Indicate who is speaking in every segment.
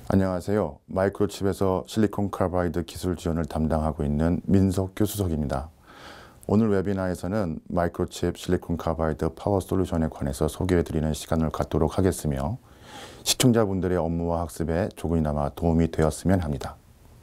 Speaker 1: 안녕하세요. 마이크로칩에서 실리콘 카바이드 기술 지원을 담당하고 있는 민석규 수석입니다. 오늘 웨비나에서는 마이크로칩 실리콘 카바이드 파워 솔루션에 관해서 소개해드리는 시간을 갖도록 하겠으며 시청자분들의 업무와 학습에 조금이나마 도움이 되었으면 합니다.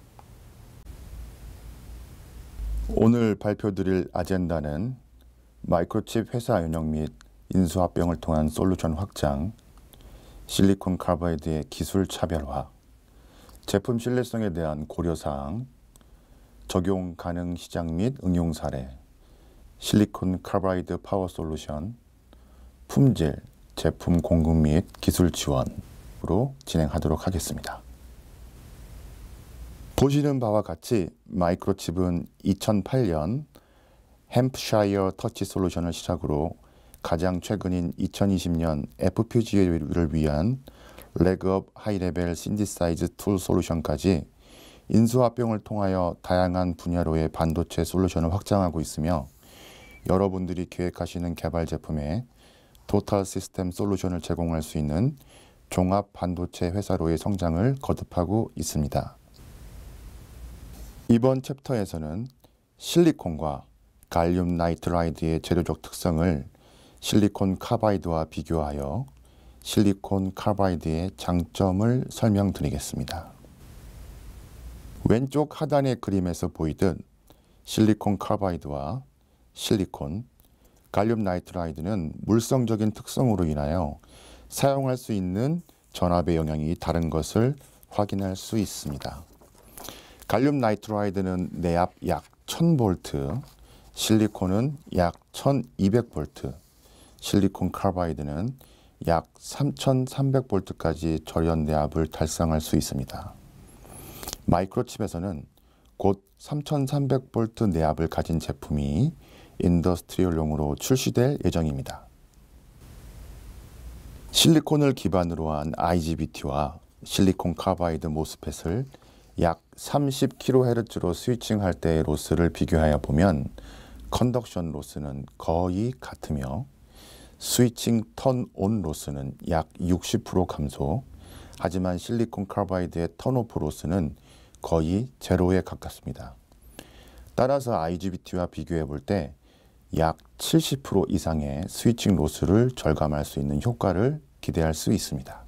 Speaker 1: 오늘 발표드릴 아젠다는 마이크로칩 회사 운영 및 인수합병을 통한 솔루션 확장, 실리콘 카바이드의 기술 차별화, 제품 신뢰성에 대한 고려사항, 적용 가능 시장 및 응용 사례, 실리콘 카바이드 파워 솔루션, 품질, 제품 공급 및 기술 지원으로 진행하도록 하겠습니다. 보시는 바와 같이 마이크로칩은 2008년 햄프샤이어 터치 솔루션을 시작으로 가장 최근인 2020년 FPGA를 위한 레그업 하이레벨 신디사이즈 툴 솔루션까지 인수합병을 통하여 다양한 분야로의 반도체 솔루션을 확장하고 있으며 여러분들이 계획하시는 개발 제품에 토탈 시스템 솔루션을 제공할 수 있는 종합 반도체 회사로의 성장을 거듭하고 있습니다. 이번 챕터에서는 실리콘과 갈륨 나이트라이드의 재료적 특성을 실리콘 카바이드와 비교하여 실리콘 카바이드의 장점을 설명드리겠습니다. 왼쪽 하단의 그림에서 보이듯 실리콘 카바이드와 실리콘, 갈륨 나이트라이드는 물성적인 특성으로 인하여 사용할 수 있는 전압의 영향이 다른 것을 확인할 수 있습니다. 갈륨 나이트라이드는 내압 약 1000V, 실리콘은 약 1200V, 실리콘 카바이드는 약 3300V까지 절연 내압을 달성할 수 있습니다. 마이크로칩에서는 곧 3300V 내압을 가진 제품이 인더스트리얼용으로 출시될 예정입니다. 실리콘을 기반으로 한 IGBT와 실리콘 카바이드 모스펫을 약 30kHz로 스위칭할 때의 로스를 비교하여 보면 컨덕션 로스는 거의 같으며 스위칭 턴온 로스는 약 60% 감소, 하지만 실리콘 카바이드의 턴오프 로스는 거의 제로에 가깝습니다. 따라서 IGBT와 비교해 볼 때 약 70% 이상의 스위칭 로스를 절감할 수 있는 효과를 기대할 수 있습니다.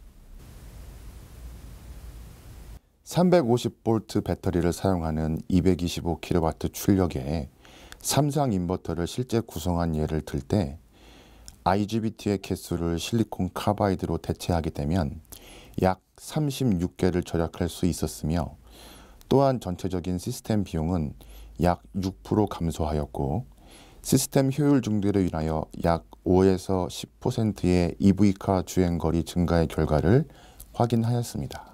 Speaker 1: 350V 배터리를 사용하는 225kW 출력의 삼성 인버터를 실제 구성한 예를 들 때 IGBT의 개수를 실리콘 카바이드로 대체하게 되면 약 36개를 절약할 수 있었으며 또한 전체적인 시스템 비용은 약 6% 감소하였고 시스템 효율 증대로 인하여 약 5에서 10%의 EV카 주행거리 증가의 결과를 확인하였습니다.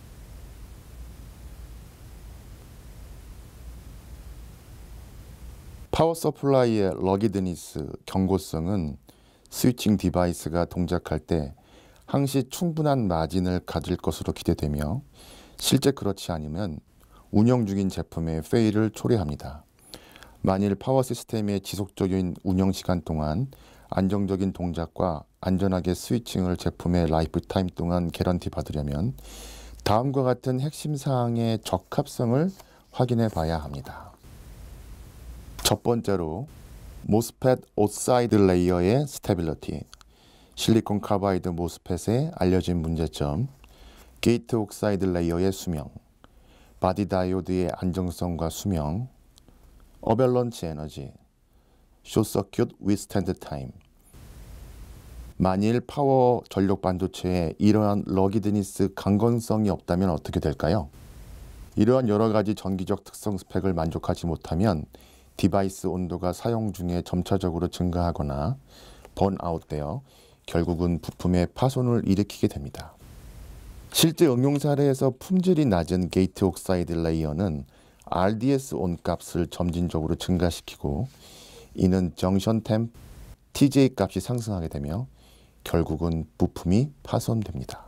Speaker 1: 파워 서플라이의 러기드니스, 경고성은 스위칭 디바이스가 동작할 때 항시 충분한 마진을 가질 것으로 기대되며 실제 그렇지 않으면 운영 중인 제품의 페일을 초래합니다. 만일 파워 시스템의 지속적인 운영 시간 동안 안정적인 동작과 안전하게 스위칭을 제품의 라이프 타임 동안 개런티 받으려면 다음과 같은 핵심 사항의 적합성을 확인해 봐야 합니다. 첫 번째로 모스펫 오사이드 레이어의 스테빌리티, 실리콘 카바이드 모스펫의 알려진 문제점, 게이트 옥사이드 레이어의 수명, 바디 다이오드의 안정성과 수명, 어밸런치 에너지, 숏서큐트 위스탠드 타임. 만일 파워 전력 반도체에 이러한 러기드니스 강건성이 없다면 어떻게 될까요? 이러한 여러 가지 전기적 특성 스펙을 만족하지 못하면 디바이스 온도가 사용 중에 점차적으로 증가하거나 번아웃되어 결국은 부품의 파손을 일으키게 됩니다. 실제 응용 사례에서 품질이 낮은 게이트 옥사이드 레이어는 RDS 온 값을 점진적으로 증가시키고 이는 정션 템 TJ 값이 상승하게 되며 결국은 부품이 파손됩니다.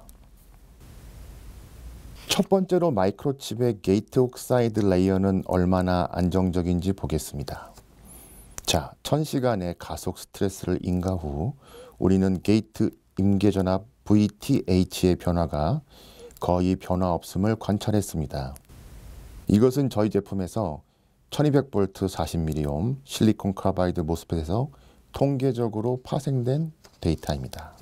Speaker 1: 첫 번째로 마이크로칩의 게이트 옥사이드 레이어는 얼마나 안정적인지 보겠습니다. 자, 1000시간의 가속 스트레스를 인가 후 우리는 게이트 임계전압 VTH의 변화가 거의 변화 없음을 관찰했습니다. 이것은 저희 제품에서 1200V 40mΩ 실리콘 카바이드 모스펫에서 통계적으로 파생된 데이터입니다.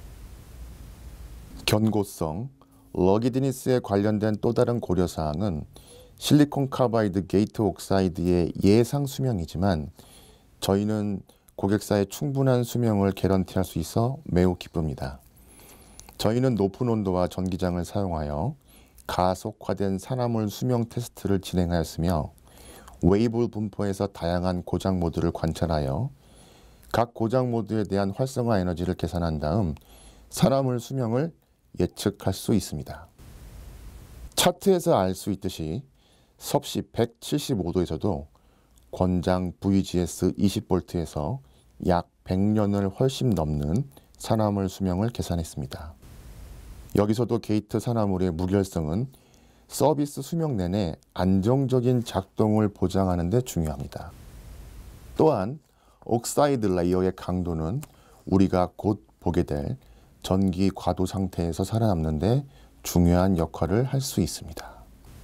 Speaker 1: 견고성, 러기드니스에 관련된 또 다른 고려사항은 실리콘 카바이드 게이트 옥사이드의 예상 수명이지만 저희는 고객사의 충분한 수명을 개런티할 수 있어 매우 기쁩니다. 저희는 높은 온도와 전기장을 사용하여 가속화된 산화물 수명 테스트를 진행하였으며 웨이블 분포에서 다양한 고장 모드를 관찰하여 각 고장 모드에 대한 활성화 에너지를 계산한 다음 산화물 수명을 예측할 수 있습니다. 차트에서 알 수 있듯이 섭씨 175도에서도 권장 VGS 20V에서 약 100년을 훨씬 넘는 산화물 수명을 계산했습니다. 여기서도 게이트 산화물의 무결성은 서비스 수명 내내 안정적인 작동을 보장하는 데 중요합니다. 또한 옥사이드 레이어의 강도는 우리가 곧 보게 될 전기 과도 상태에서 살아남는 데 중요한 역할을 할 수 있습니다.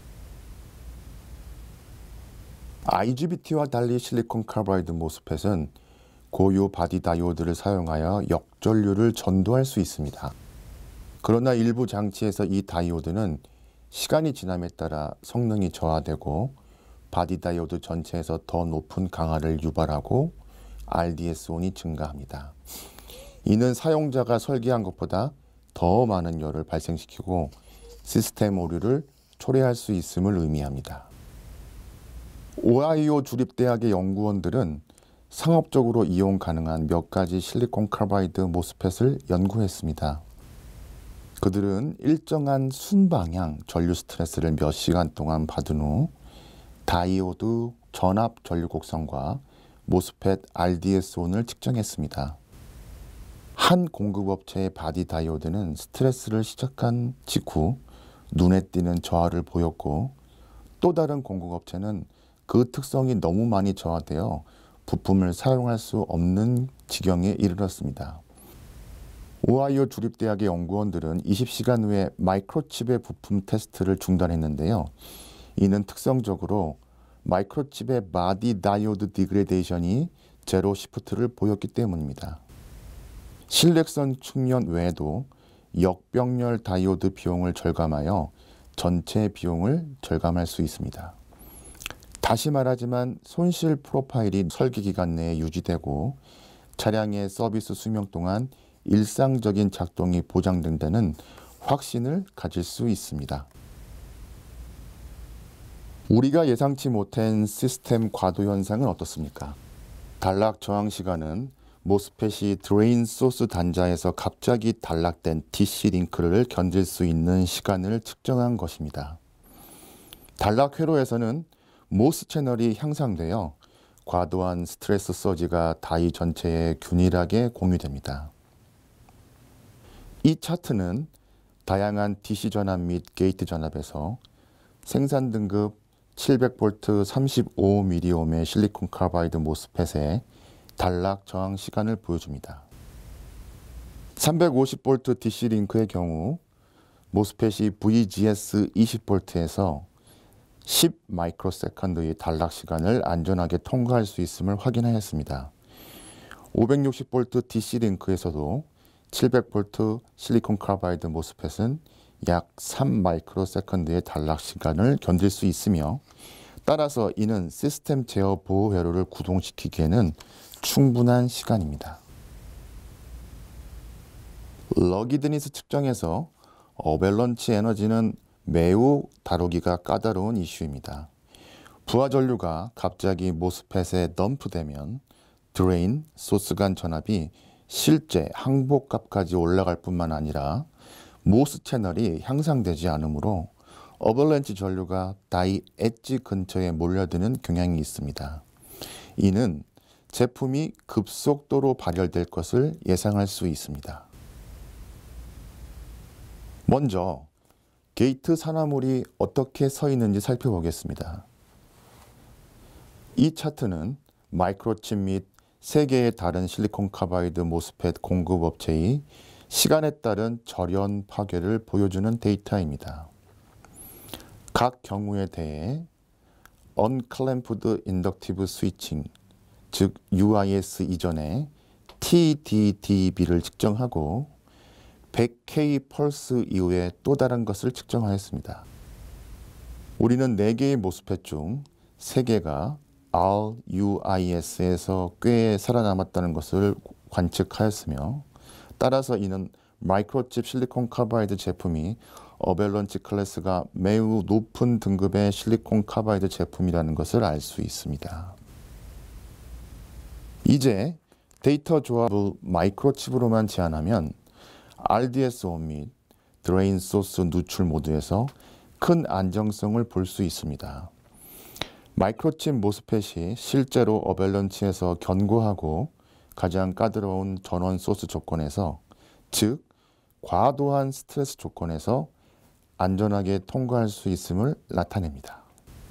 Speaker 1: IGBT와 달리 실리콘 카바이드 모스펫은 고유 바디 다이오드를 사용하여 역전류를 전도할 수 있습니다. 그러나 일부 장치에서 이 다이오드는 시간이 지남에 따라 성능이 저하되고 바디 다이오드 전체에서 더 높은 강하를 유발하고 RDS-온이 증가합니다. 이는 사용자가 설계한 것보다 더 많은 열을 발생시키고 시스템 오류를 초래할 수 있음을 의미합니다. 오하이오 주립대학의 연구원들은 상업적으로 이용 가능한 몇 가지 실리콘 카바이드 모스펫을 연구했습니다. 그들은 일정한 순방향 전류 스트레스를 몇 시간 동안 받은 후 다이오드 전압 전류 곡선과 모스펫 RDS-온을 측정했습니다. 한 공급업체의 바디 다이오드는 스트레스를 시작한 직후 눈에 띄는 저하를 보였고 또 다른 공급업체는 그 특성이 너무 많이 저하되어 부품을 사용할 수 없는 지경에 이르렀습니다. 오하이오 주립대학의 연구원들은 20시간 후에 마이크로칩의 부품 테스트를 중단했는데요. 이는 특성적으로 마이크로칩의 바디 다이오드 디그레데이션이 제로 시프트를 보였기 때문입니다. 실렉선 충전 외에도 역병렬 다이오드 비용을 절감하여 전체 비용을 절감할 수 있습니다. 다시 말하지만 손실 프로파일이 설계 기간 내에 유지되고 차량의 서비스 수명 동안 일상적인 작동이 보장된다는 확신을 가질 수 있습니다. 우리가 예상치 못한 시스템 과도 현상은 어떻습니까? 단락 저항 시간은 모스펫이 드레인 소스 단자에서 갑자기 단락된 DC 링크를 견딜 수 있는 시간을 측정한 것입니다. 단락 회로에서는 모스 채널이 향상되어 과도한 스트레스 서지가 다이 전체에 균일하게 공유됩니다. 이 차트는 다양한 DC 전압 및 게이트 전압에서 생산 등급 700V 35mΩ의 실리콘 카바이드 모스펫의 단락 저항 시간을 보여줍니다. 350V DC 링크의 경우 모스펫이 VGS 20V에서 10 마이크로세컨드의 단락 시간을 안전하게 통과할 수 있음을 확인하였습니다. 560V DC 링크에서도 700V 실리콘 카바이드 모스펫은 약 3 마이크로세컨드의 단락 시간을 견딜 수 있으며 따라서 이는 시스템 제어 보호 회로를 구동시키기에는 충분한 시간입니다. 러기드니스 측정에서 어밸런치 에너지는 매우 다루기가 까다로운 이슈입니다. 부하 전류가 갑자기 모스펫에 덤프되면 드레인, 소스 간 전압이 실제 항복값까지 올라갈 뿐만 아니라 모스 채널이 향상되지 않으므로 어벌렌치 전류가 다이 엣지 근처에 몰려드는 경향이 있습니다. 이는 제품이 급속도로 발열될 것을 예상할 수 있습니다. 먼저 게이트 산화물이 어떻게 서 있는지 살펴보겠습니다. 이 차트는 마이크로칩 및 3개의 다른 실리콘 카바이드 모스펫 공급업체의 시간에 따른 절연 파괴를 보여주는 데이터입니다. 각 경우에 대해 Unclamped Inductive Switching, 즉 UIS 이전에 TDDB를 측정하고 100K 펄스 이후에 또 다른 것을 측정하였습니다. 우리는 4개의 모스펫 중 3개가 RUIS에서 꽤 살아남았다는 것을 관측하였으며, 따라서 이는 마이크로칩 실리콘 카바이드 제품이 어밸런치 클래스가 매우 높은 등급의 실리콘 카바이드 제품이라는 것을 알 수 있습니다. 이제 데이터 조합을 마이크로칩으로만 제한하면 RDS-on 및 드레인 소스 누출 모드에서 큰 안정성을 볼 수 있습니다. 마이크로칩 모스펫이 실제로 어밸런치에서 견고하고 가장 까다로운 전원 소스 조건에서, 즉 과도한 스트레스 조건에서 안전하게 통과할 수 있음을 나타냅니다.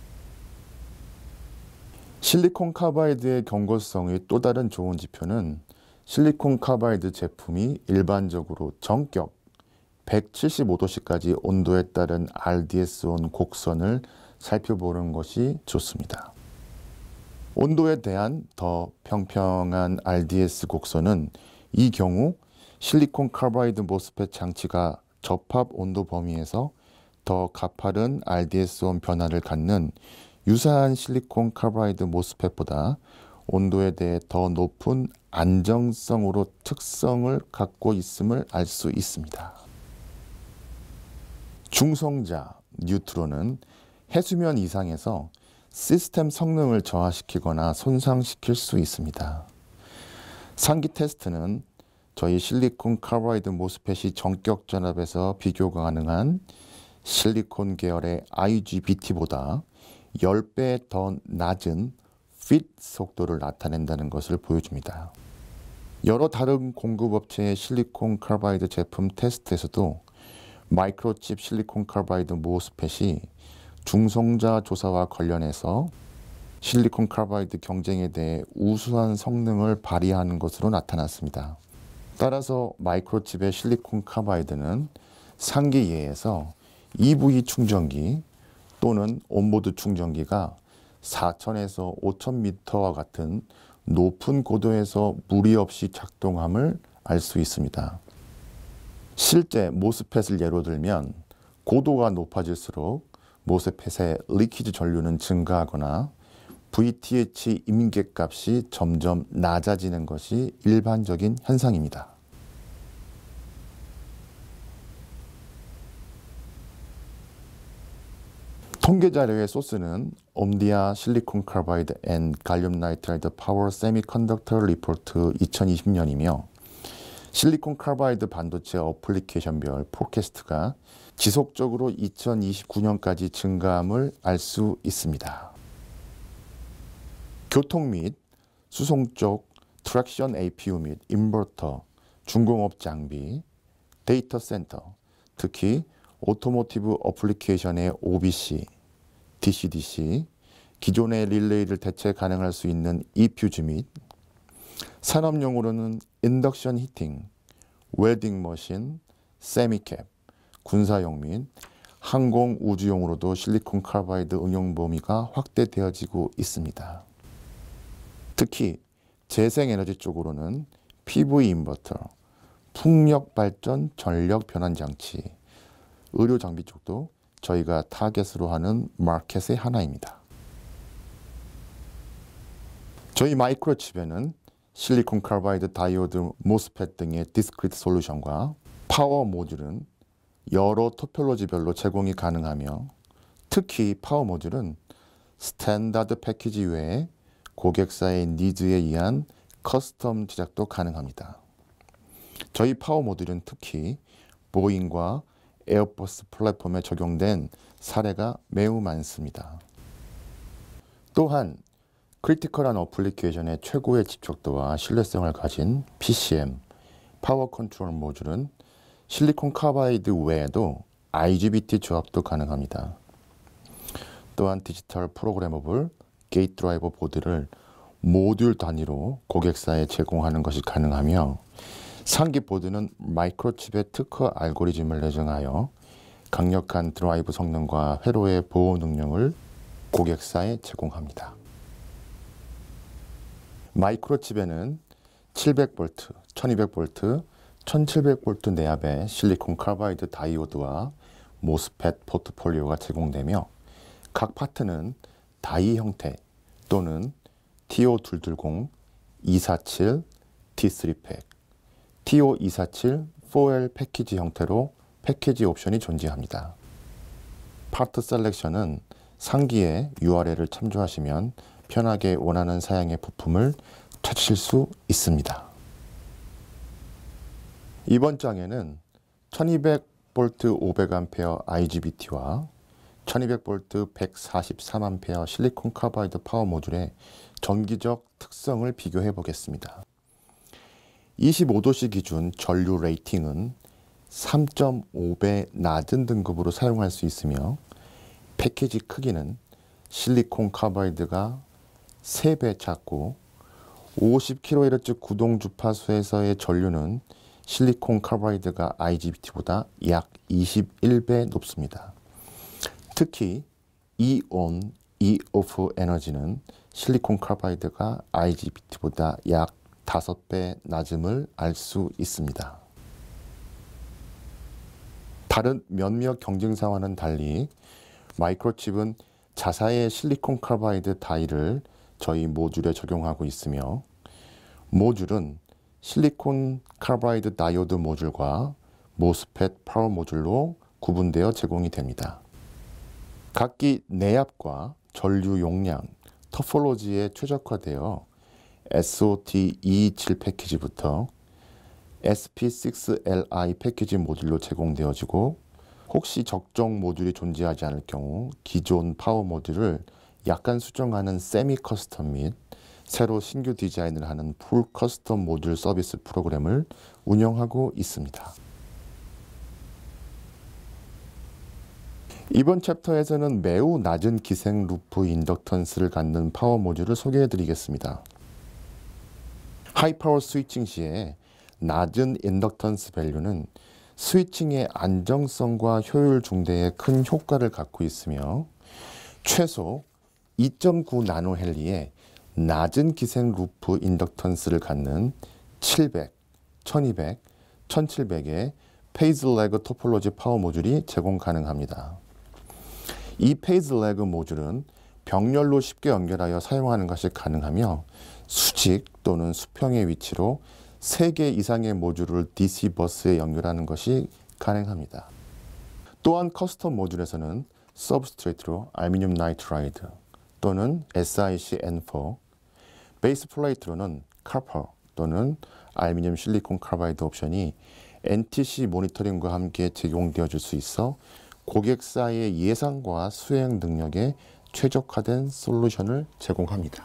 Speaker 1: 실리콘 카바이드의 견고성의 또 다른 좋은 지표는 실리콘 카바이드 제품이 일반적으로 정격 175도씨까지 온도에 따른 RDS-on 곡선을 살펴보는 것이 좋습니다. 온도에 대한 더 평평한 RDS 곡선은 이 경우 실리콘 카바이드 모스펫 장치가 접합 온도 범위에서 더 가파른 RDS-on 변화를 갖는 유사한 실리콘 카바이드 모스펫보다 온도에 대해 더 높은 안정성으로 특성을 갖고 있음을 알 수 있습니다. 중성자 뉴트론은 해수면 이상에서 시스템 성능을 저하시키거나 손상시킬 수 있습니다. 상기 테스트는 저희 실리콘 카바이드 모스펫이 정격 전압에서 비교 가능한 실리콘 계열의 IGBT보다 10배 더 낮은 fit 속도를 나타낸다는 것을 보여줍니다. 여러 다른 공급업체의 실리콘 카바이드 제품 테스트에서도 마이크로칩 실리콘 카바이드 모스펫이 중성자 조사와 관련해서 실리콘 카바이드 경쟁에 대해 우수한 성능을 발휘하는 것으로 나타났습니다. 따라서 마이크로칩의 실리콘 카바이드는 상기 예에서 EV 충전기 또는 온보드 충전기가 4,000에서 5,000m와 같은 높은 고도에서 무리 없이 작동함을 알 수 있습니다. 실제 모스펫을 예로 들면 고도가 높아질수록 모스펫의 리키지 전류는 증가하거나 VTH 임계값이 점점 낮아지는 것이 일반적인 현상입니다. 통계 자료의 소스는 옴디아 실리콘 카바이드 앤 갈륨 나이트라이드 파워 세미컨덕터 리포트 2020년이며 실리콘 카바이드 반도체 어플리케이션별 포캐스트가 지속적으로 2029년까지 증가함을 알 수 있습니다. 교통 및 수송 쪽 트랙션 APU 및 인버터, 중공업 장비, 데이터 센터, 특히 오토모티브 어플리케이션의 OBC, DC-DC, 기존의 릴레이를 대체 가능할 수 있는 eFuse 및 산업용으로는 인덕션 히팅, 웰딩 머신, 세미캡, 군사용 및 항공 우주용으로도 실리콘 카바이드 응용 범위가 확대되어지고 있습니다. 특히 재생에너지 쪽으로는 PV 인버터, 풍력 발전 전력 변환 장치, 의료 장비 쪽도 저희가 타겟으로 하는 마켓의 하나입니다. 저희 마이크로칩에는 실리콘 카바이드 다이오드 모스펫 등의 디스크리트 솔루션과 파워 모듈은 여러 토폴로지별로 제공이 가능하며, 특히 파워 모듈은 스탠다드 패키지 외에 고객사의 니즈에 의한 커스텀 제작도 가능합니다. 저희 파워 모듈은 특히 보잉과 에어버스 플랫폼에 적용된 사례가 매우 많습니다. 또한 크리티컬한 어플리케이션의 최고의 집적도와 신뢰성을 가진 PCM, 파워 컨트롤 모듈은 실리콘 카바이드 외에도 IGBT 조합도 가능합니다. 또한 디지털 프로그래머블 게이트 드라이버 보드를 모듈 단위로 고객사에 제공하는 것이 가능하며 상기 보드는 마이크로칩의 특허 알고리즘을 예정하여 강력한 드라이브 성능과 회로의 보호 능력을 고객사에 제공합니다. 마이크로칩에는 700V, 1200V, 1700V 내압의 실리콘 카바이드 다이오드와 모스펫 포트폴리오가 제공되며 각 파트는 다이 형태 또는 TO220, 247, T3팩, TO247, 4L 패키지 형태로 패키지 옵션이 존재합니다. 파트 셀렉션은 상기의 URL을 참조하시면 편하게 원하는 사양의 부품을 찾으실 수 있습니다. 이번 장에는 1200V 500A IGBT와 1200V 143A 실리콘 카바이드 파워 모듈의 전기적 특성을 비교해 보겠습니다. 25도씨 기준 전류 레이팅은 3.5배 낮은 등급으로 사용할 수 있으며 패키지 크기는 실리콘 카바이드가 3배 작고 50kHz 구동 주파수에서의 전류는 실리콘 카바이드가 IGBT보다 약 21배 높습니다. 특히 E-ON, E-OFF 에너지는 실리콘 카바이드가 IGBT보다 약 5배 낮음을 알 수 있습니다. 다른 몇몇 경쟁사와는 달리 마이크로칩은 자사의 실리콘 카바이드 다이를 저희 모듈에 적용하고 있으며 모듈은 실리콘 카바이드 다이오드 모듈과 모스펫 파워 모듈로 구분되어 제공이 됩니다. 각기 내압과 전류 용량, 터폴로지에 최적화되어 SOT227 패키지부터 SP6Li 패키지 모듈로 제공되어지고 혹시 적정 모듈이 존재하지 않을 경우 기존 파워 모듈을 약간 수정하는 세미 커스텀 및 새로 신규 디자인을 하는 풀 커스텀 모듈 서비스 프로그램을 운영하고 있습니다. 이번 챕터에서는 매우 낮은 기생 루프 인덕턴스를 갖는 파워 모듈을 소개해 드리겠습니다. 하이파워 스위칭 시에 낮은 인덕턴스 밸류는 스위칭의 안정성과 효율 중대에 큰 효과를 갖고 있으며 최소 2.9 나노헬리의 낮은 기생 루프 인덕턴스를 갖는 700, 1200, 1700의 페이즈 레그 토폴로지 파워 모듈이 제공 가능합니다. 이 페이즈 레그 모듈은 병렬로 쉽게 연결하여 사용하는 것이 가능하며 수직 또는 수평의 위치로 3개 이상의 모듈을 DC 버스에 연결하는 것이 가능합니다. 또한 커스텀 모듈에서는 서브스트레이트로 알루미늄 나이트라이드 또는 SiC-N4, 베이스 플레이트로는 카퍼 또는 알루미늄 실리콘 카바이드 옵션이 NTC 모니터링과 함께 제공되어 줄 수 있어 고객사의 예상과 수행 능력에 최적화된 솔루션을 제공합니다.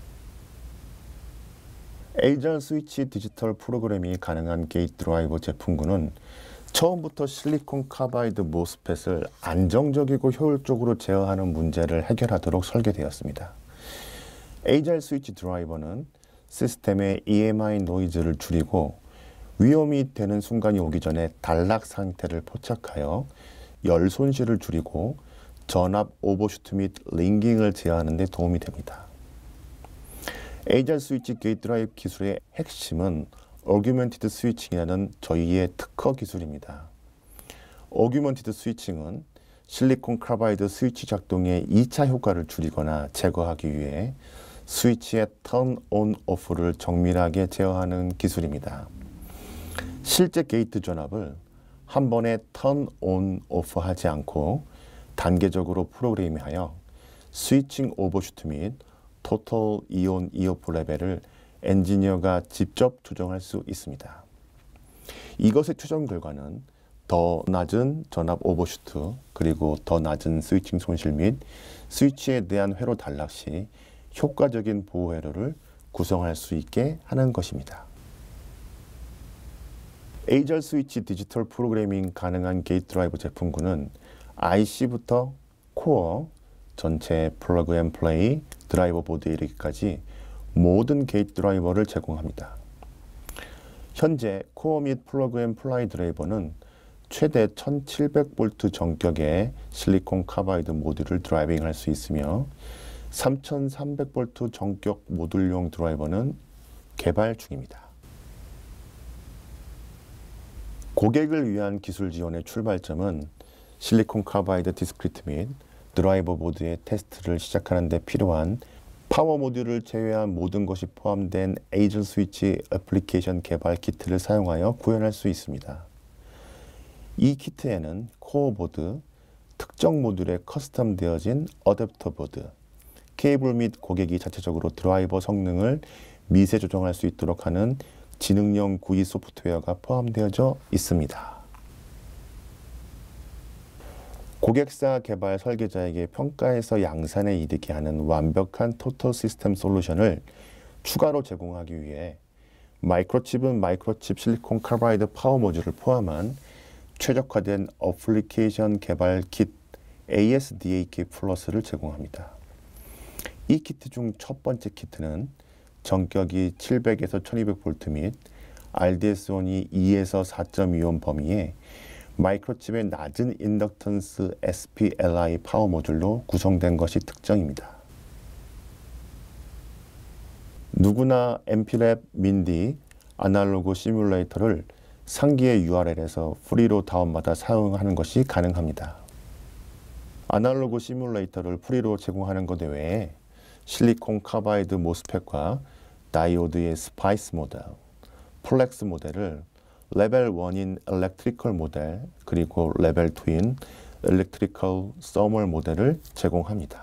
Speaker 1: 에이잘 스위치 디지털 프로그래밍이 가능한 게이트 드라이버 제품군은 처음부터 실리콘 카바이드 모스펫을 안정적이고 효율적으로 제어하는 문제를 해결하도록 설계되었습니다. 에이잘 스위치 드라이버는 시스템의 EMI 노이즈를 줄이고 위험이 되는 순간이 오기 전에 단락 상태를 포착하여 열 손실을 줄이고 전압 오버슈트 및 링깅을 제어하는 데 도움이 됩니다. 에이잘 스위치 게이트 드라이브 기술의 핵심은 어규먼티드 스위칭이라는 저희의 특허 기술입니다. 어규먼티드 스위칭은 실리콘 카바이드 스위치 작동의 2차 효과를 줄이거나 제거하기 위해 스위치의 턴 온 오프를 정밀하게 제어하는 기술입니다. 실제 게이트 전압을 한 번에 턴 온 오프 하지 않고 단계적으로 프로그래밍하여 스위칭 오버슈트 및 토탈 이온 이오프 레벨을 엔지니어가 직접 조정할 수 있습니다. 이것의 최종 결과는 더 낮은 전압 오버슈트 그리고 더 낮은 스위칭 손실 및 스위치에 대한 회로 단락 시 효과적인 보호 회로를 구성할 수 있게 하는 것입니다. 에이잘 스위치 디지털 프로그래밍 가능한 게이트 드라이버 제품군은 IC부터 코어, 전체 플러그 앤 플레이, 드라이버 보드에 이르기까지 모든 게이트 드라이버를 제공합니다. 현재 코어 및 플러그 앤 플라이 드라이버는 최대 1700V 전격의 실리콘 카바이드 모듈을 드라이빙할 수 있으며 3300V 전격 모듈용 드라이버는 개발 중입니다. 고객을 위한 기술 지원의 출발점은 실리콘 카바이드 디스크리트 및 드라이버 보드의 테스트를 시작하는 데 필요한 파워 모듈을 제외한 모든 것이 포함된 에이전 스위치 애플리케이션 개발 키트를 사용하여 구현할 수 있습니다. 이 키트에는 코어 보드, 특정 모듈에 커스텀 되어진 어댑터 보드, 케이블 및 고객이 자체적으로 드라이버 성능을 미세 조정할 수 있도록 하는 지능형 구이 소프트웨어가 포함되어져 있습니다. 고객사 개발 설계자에게 평가에서 양산에 이르게 하는 완벽한 토털 시스템 솔루션을 추가로 제공하기 위해 마이크로칩은 마이크로칩 실리콘 카바이드 파워 모듈을 포함한 최적화된 어플리케이션 개발 킷 ASDAK 플러스를 제공합니다. 이 키트 중 첫 번째 키트는 전격이 700에서 1200V 및 RDS1이 2에서 4.2옴 범위의 마이크로칩의 낮은 인덕턴스 SPLI 파워 모듈로 구성된 것이 특징입니다. 누구나 MPLAB, 민디, 아날로그 시뮬레이터를 상기의 URL에서 프리로 다운받아 사용하는 것이 가능합니다. 아날로그 시뮬레이터를 프리로 제공하는 것 외에 실리콘 카바이드 모스펫과 다이오드의 스파이스 모델, 플렉스 모델을 레벨 1인 일렉트리컬 모델 그리고 레벨 2인 일렉트리컬 서멀 모델을 제공합니다.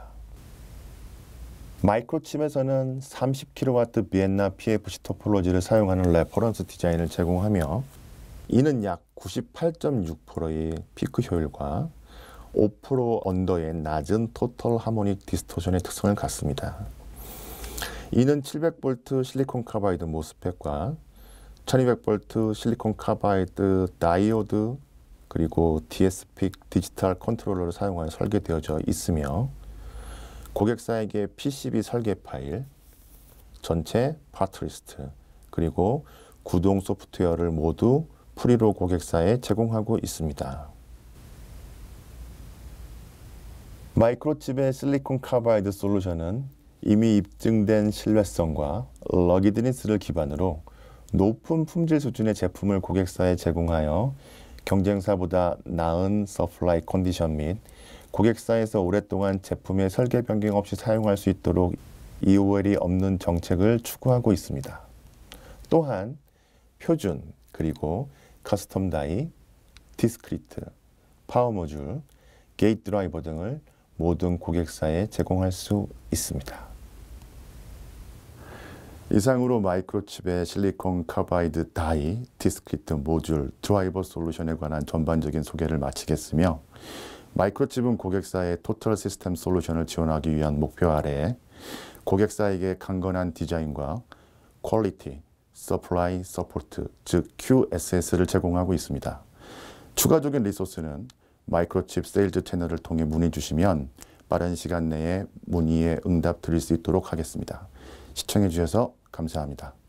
Speaker 1: 마이크로칩에서는 30kW 비엔나 PFC 토폴로지를 사용하는 레퍼런스 디자인을 제공하며 이는 약 98.6%의 피크 효율과 5% 언더의 낮은 토털 하모닉 디스토션의 특성을 갖습니다. 이는 700V 실리콘 카바이드 모스펫과 1200V 실리콘 카바이드 다이오드 그리고 DSP 디지털 컨트롤러를 사용하여 설계되어져 있으며 고객사에게 PCB 설계 파일, 전체 파트 리스트, 그리고 구동 소프트웨어를 모두 프리로 고객사에 제공하고 있습니다. 마이크로칩의 실리콘 카바이드 솔루션은 이미 입증된 신뢰성과 러기드니스를 기반으로 높은 품질 수준의 제품을 고객사에 제공하여 경쟁사보다 나은 서플라이 컨디션 및 고객사에서 오랫동안 제품의 설계 변경 없이 사용할 수 있도록 EOL이 없는 정책을 추구하고 있습니다. 또한 표준 그리고 커스텀 다이, 디스크리트, 파워 모듈, 게이트 드라이버 등을 모든 고객사에 제공할 수 있습니다. 이상으로 마이크로칩의 실리콘 카바이드 다이, 디스크리트 모듈, 드라이버 솔루션에 관한 전반적인 소개를 마치겠으며 마이크로칩은 고객사의 토털 시스템 솔루션을 지원하기 위한 목표 아래에 고객사에게 강건한 디자인과 퀄리티, 서플라이 서포트, 즉 QSS를 제공하고 있습니다. 추가적인 리소스는 마이크로칩 세일즈 채널을 통해 문의 주시면 빠른 시간 내에 문의에 응답 드릴 수 있도록 하겠습니다. 시청해 주셔서 감사합니다.